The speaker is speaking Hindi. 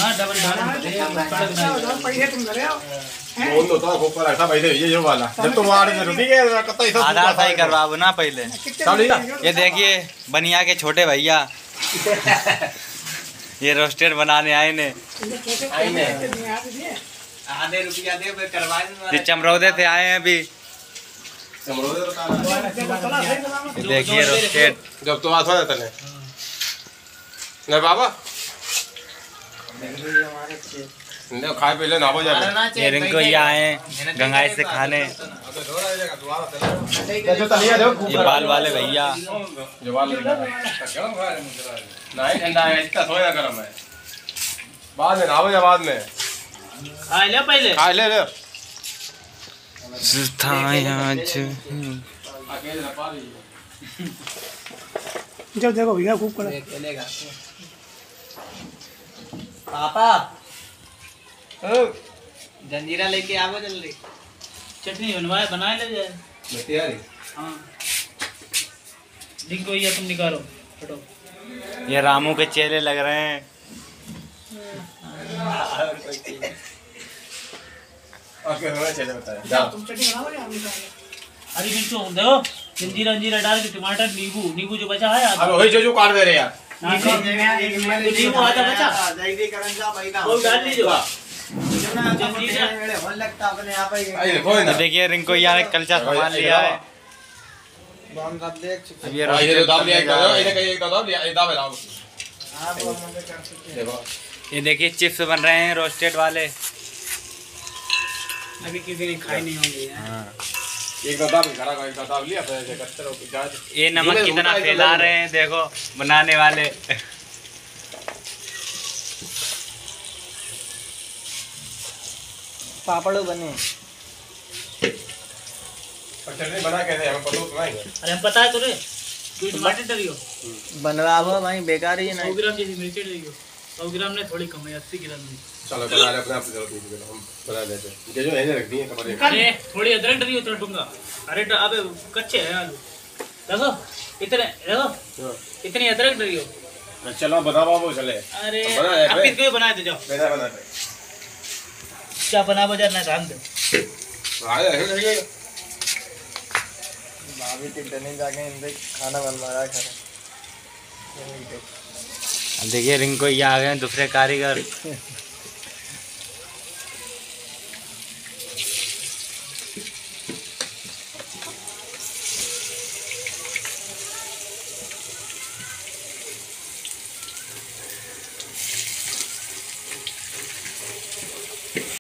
हाँ डबल आधार सही करवाओ ना पहले। ये देखिए बनिया के छोटे भैया ये रोस्टेड बनाने आए ने। आधे रुपया दे करवा ये चमरौदे से आए हैं अभी। देखिए रोस्टेड जब तो आता है नहीं बाबा खाए पहले ना हो जाए। ये रिंको ये आए हैं गंगाई से खाने। ये बाल वाले भैया नहीं ठंडा है इसका थोड़ा गर्म है। बाद में ना हो जाए बाद में खा ले पहले खा ले ले जब देखो भैया खूब कर पापा जंजीरा लेके आओ जल्दी। चटनी बनवाए बनाए ले जाए। हाँ डिंको ये तुम निकालो हटो। ये रामू के चेले लग रहे हैं। अरे डिंको देखो जंजीरा जंजीरा डाल के टमाटर नींबू नींबू जो बचा है अब वही जो काट दे रहे यार। नींबू आधा बचा वो डाल लीजिए। देखिए रिंको यार कलचा सामान लिया है। अब ये ये देखिए चिप्स बन रहे हैं रोस्टेड वाले। अभी किसी ने खाए नहीं होंगे। ये नमक कितना फैला रहे हैं देखो बनाने वाले। पापड़ बने चटनी बना कैसे हमें पता तो नहीं है। अरे हम पता है तुझे तू टमाटर डलियो बनवाओ भाई बेकार ही है 100 ग्राम जैसी मिर्ची डलियो 100 ग्राम ने थोड़ी कम है 80 ग्राम में। चलो बना ले अपने आप से हम बना लेते हैं जो है रख दिए कमरे। अरे थोड़ी अदरक डलियो तो दूंगा। अरे अबे कच्चे हैं आलू देखो देखो इतनी अदरक डलियो। चलो बताओ वो चले। अरे आप किसको बनाए थे जाओ मेरा बना दे क्या बना बाजार ना काम दे आए है भाभी टिकटने जाके इनसे खाना बनवा रहा है देखिए रिंको ये आ गए दूसरे कारीगर।